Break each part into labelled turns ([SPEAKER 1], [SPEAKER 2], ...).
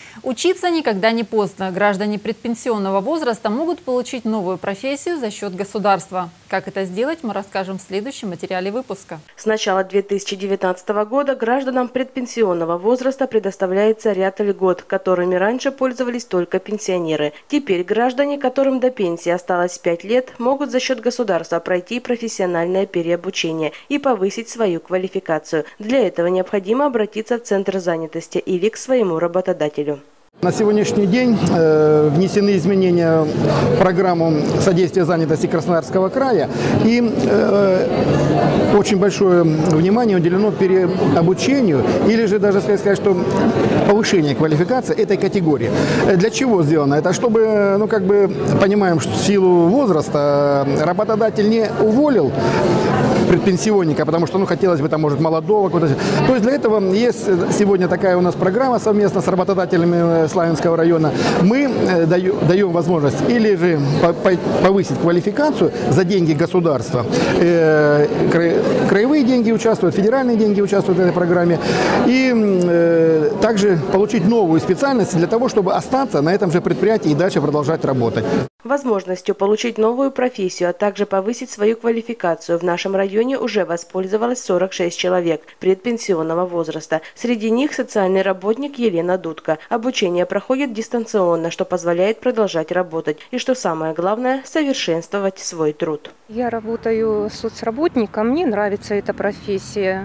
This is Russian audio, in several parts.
[SPEAKER 1] Учиться никогда не поздно. Граждане предпенсионного возраста могут получить новую профессию за счет государства. Как это сделать, мы расскажем в следующем материале выпуска.
[SPEAKER 2] С начала 2019 года гражданам предпенсионного возраста предоставляется ряд льгот, которыми раньше пользовались только пенсионеры. Теперь граждане, которым до пенсии осталось 5 лет, могут за счет государства пройти профессиональное переобучение и повысить свою квалификацию. Для этого необходимо обратиться в Центр занятости или к своему работодателю.
[SPEAKER 3] На сегодняшний день внесены изменения в программу содействия занятости Краснодарского края, и очень большое внимание уделено переобучению или же даже сказать, что повышение квалификации этой категории. Для чего сделано это? Чтобы, понимаем, что в силу возраста работодатель не уволил предпенсионника, потому что, хотелось бы, может, молодого. То есть для этого есть сегодня такая у нас программа совместно с работодателями Славянского района. Мы даем возможность или же повысить квалификацию за деньги государства. Краевые деньги участвуют, федеральные деньги участвуют в этой программе. И также получить новую специальность для того, чтобы остаться на этом же предприятии и дальше продолжать работать.
[SPEAKER 2] Возможностью получить новую профессию, а также повысить свою квалификацию в нашем районе уже воспользовалось 46 человек предпенсионного возраста. Среди них социальный работник Елена Дудка. Обучение проходит дистанционно, что позволяет продолжать работать. И что самое главное – совершенствовать свой труд.
[SPEAKER 4] Я работаю соцработником, мне нравится эта профессия.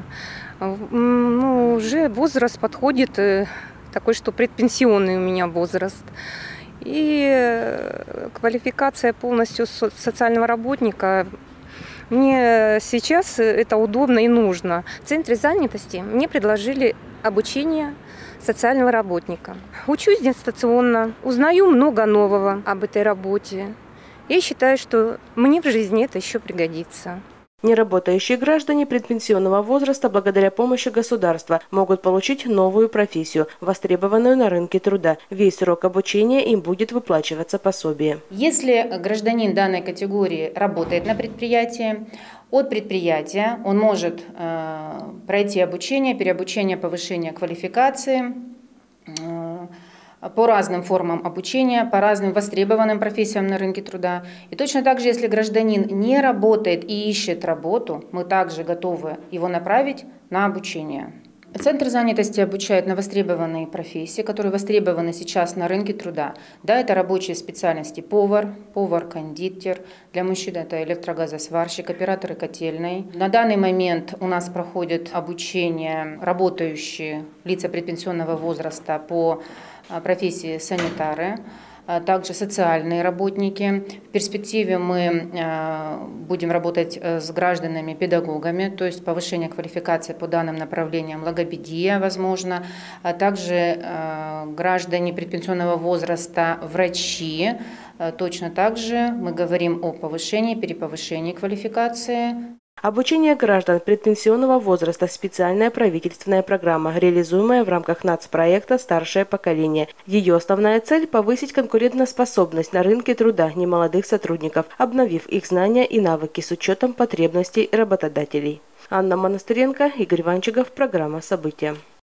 [SPEAKER 4] Уже возраст подходит такой, что предпенсионный у меня возраст. И квалификация полностью социального работника. Мне сейчас это удобно и нужно. В Центре занятости мне предложили обучение социального работника. Учусь дистанционно, узнаю много нового об этой работе. Я считаю, что мне в жизни это еще пригодится.
[SPEAKER 2] Неработающие граждане предпенсионного возраста благодаря помощи государства могут получить новую профессию, востребованную на рынке труда. Весь срок обучения им будет выплачиваться пособие.
[SPEAKER 5] Если гражданин данной категории работает на предприятии, от предприятия он может пройти обучение, переобучение, повышение квалификации по разным формам обучения, по разным востребованным профессиям на рынке труда. И точно так же, если гражданин не работает и ищет работу, мы также готовы его направить на обучение. Центр занятости обучает на востребованные профессии, которые востребованы сейчас на рынке труда. Да, это рабочие специальности повар, кондитер, для мужчин это электрогазосварщик, операторы котельной. На данный момент у нас проходит обучение работающие лица предпенсионного возраста по профессии санитары, также социальные работники. В перспективе мы будем работать с гражданами-педагогами, то есть повышение квалификации по данным направлениям, логопедия, возможно. А также граждане предпенсионного возраста, врачи. Точно так же мы говорим о повышении, переповышении квалификации.
[SPEAKER 2] Обучение граждан предпенсионного возраста – специальная правительственная программа, реализуемая в рамках нацпроекта «Старшее поколение». Ее основная цель – повысить конкурентоспособность на рынке труда немолодых сотрудников, обновив их знания и навыки с учетом потребностей работодателей. Анна Монастыренко, Игорь Ванчигов, программа «События».